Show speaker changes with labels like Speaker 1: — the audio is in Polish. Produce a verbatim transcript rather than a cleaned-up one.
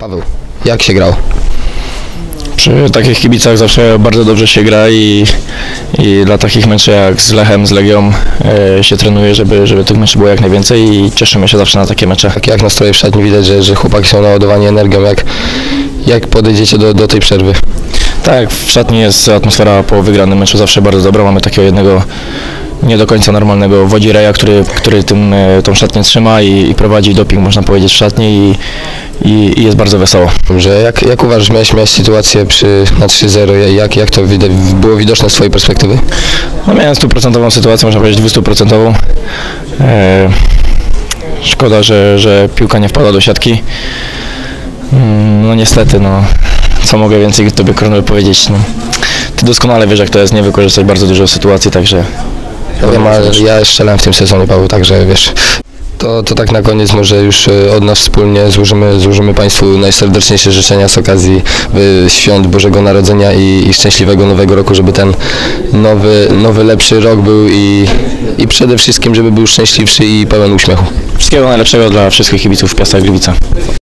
Speaker 1: Paweł, jak się grał?
Speaker 2: Przy takich kibicach zawsze bardzo dobrze się gra i, i dla takich meczów jak z Lechem, z Legią e, się trenuje, żeby, żeby tych meczów było jak najwięcej i cieszymy się zawsze na takie mecze.
Speaker 1: Jak, jak nastroje w szatni, widać, że, że chłopaki są naładowani energią. Jak, jak podejdziecie do, do tej przerwy?
Speaker 2: Tak, w szatni jest atmosfera po wygranym meczu zawsze bardzo dobra. Mamy takiego jednego nie do końca normalnego wodzireja, który, który tym, tą szatnię trzyma i, i prowadzi doping, można powiedzieć, w szatni i, i, i jest bardzo wesoło.
Speaker 1: Dobrze, jak, jak uważasz, miałeś, miałeś sytuację przy, na trzy zero, jak, jak to widać, było widoczne z twojej perspektywy?
Speaker 2: No, miałem stuprocentową sytuację, można powiedzieć dwustuprocentową. E, szkoda, że, że piłka nie wpada do siatki. No niestety, no, co mogę więcej tobie Kornel powiedzieć. No. Ty doskonale wiesz, jak to jest, nie wykorzystać bardzo dużo sytuacji, także...
Speaker 1: Ja wiem, ale ja strzelałem w tym sezonie, Paweł, także wiesz... To, to tak na koniec może już od nas wspólnie złożymy, złożymy Państwu najserdeczniejsze życzenia z okazji świąt Bożego Narodzenia i, i szczęśliwego Nowego Roku, żeby ten nowy, nowy lepszy rok był i, i przede wszystkim, żeby był szczęśliwszy i pełen uśmiechu.
Speaker 2: Wszystkiego najlepszego dla wszystkich kibiców Piasta Gliwice.